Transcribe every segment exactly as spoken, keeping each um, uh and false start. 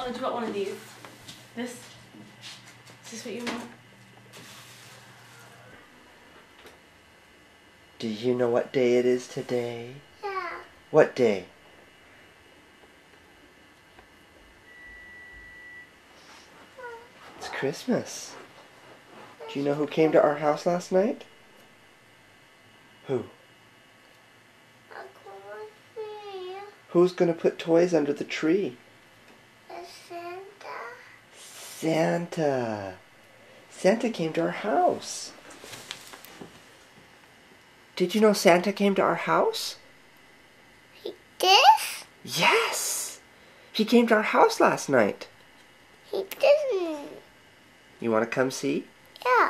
want to do one of these. This. Is this what you want? Do you know what day it is today? Yeah. What day? It's Christmas. Do you know who came to our house last night? Who? Uncle Murphy. Who's gonna put toys under the tree? The Santa. Santa. Santa came to our house. Did you know Santa came to our house? He did? Yes! He came to our house last night. He didn't. You want to come see? Yeah.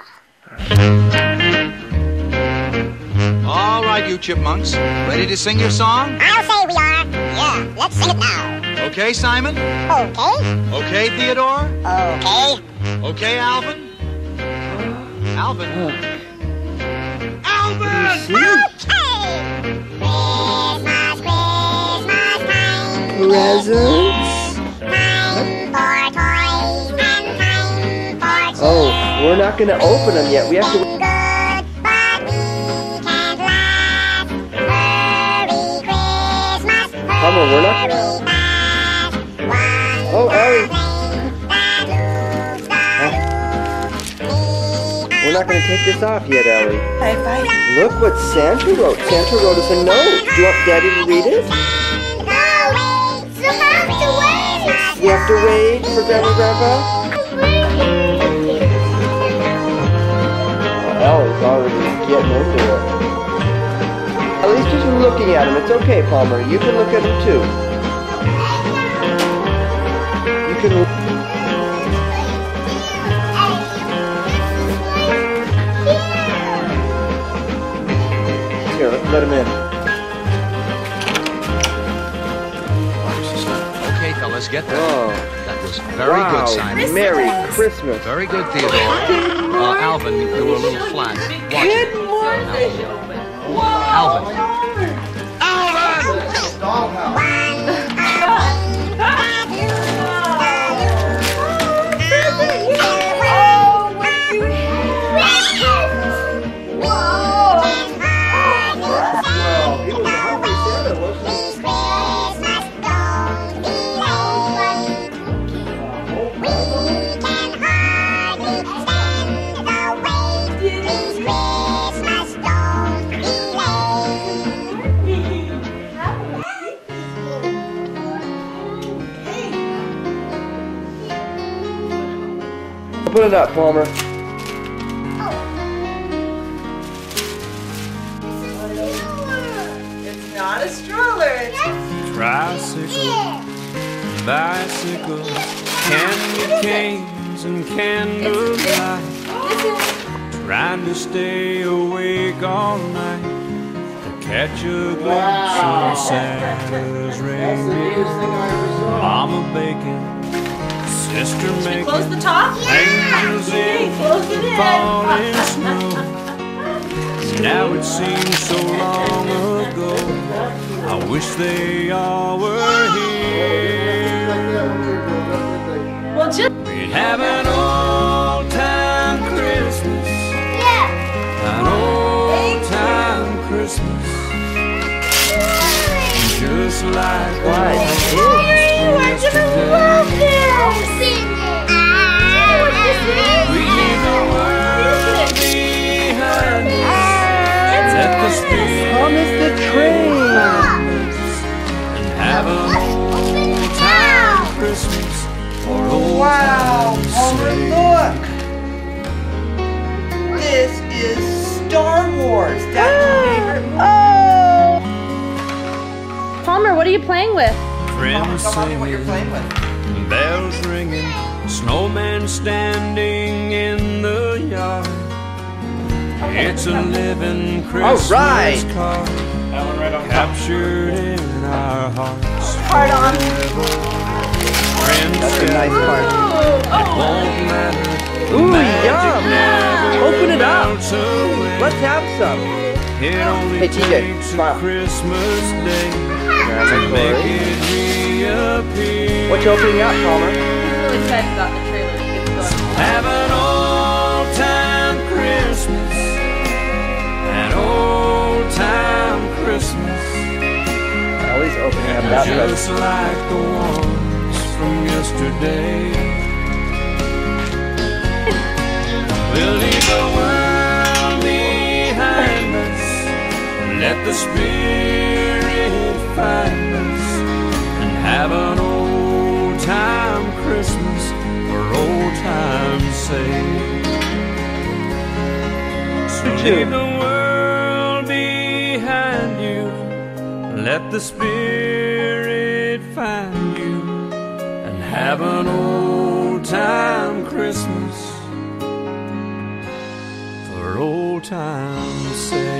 All right, you chipmunks. Ready to sing your song? I'll say we are. Yeah, let's sing it now. Okay, Simon? Okay. Okay, Theodore? Okay. Okay, Alvin? Alvin? Oh. Alvin! Okay. Christmas, Christmas time. Presents? Time for toys and time for cheer. Oh, we're not going to open them yet. We have to... Good, but we can't last. Merry Christmas. Come on, we're not... Hurry fast. One Oh, Ellie. that moves the loop. We're not going to take this off yet, Ellie. Bye bye. Look what Santa wrote. Santa wrote us a note. Do you want Daddy to read it? You have to wait. We have to wait for Grandma and Grandpa? Oh, Ellie's already getting into it. At least just looking at him. It's okay, Palmer. You can look at him too. You can... Here, let's let him in. Okay, fellas, get that. Oh. That was very Wow. good, Simon. Merry Christmas. Very good, Theodore. Uh, Alvin, you were a little flat. Watch it. Alvin. Alvin! Open it up, Palmer. It's not a stroller. It's Tricycle, bicycle, candy canes and candlelight. Trying to stay awake all night to catch a glimpse of Santa's reindeer. Mama baking, sister making, close the top. angels in Close it in. falling snow. Now it seems so long ago. I wish they all were here. Well, just We'd have an old time Christmas. Yeah. An old time Christmas. Just like Why? We're gonna love this. we leave the world behind us. Let the spirit Thomas the train. and have an old time Christmas for old Wow, time's Palmer, sake. look! This is Star Wars. That's your favorite movie. Oh. Palmer, what are you playing with? Friends Tell mommy what you're singing, playing with. bells ringing, snowman standing in the yard. It's a living Christmas right. card captured in our hearts. Hard on. Friends That's a nice gather, part. it won't matter. The Ooh, magic yum. never Open it up. melts away. Let's have some. It only Hey, T J, takes a smile. Christmas day Grandma to make Chloe. it reappear. What you opening up, Palmer? He's really excited about the trailer that gets going. Have an old-time Christmas, an old-time Christmas, Oh, he's opening up that present. just like the ones from yesterday. We'll leave the world behind us, let the Spirit find us, and have an old-time Christmas for old time's sake. So leave the world behind you, let the Spirit find you, and have an old-time Christmas for old time's sake.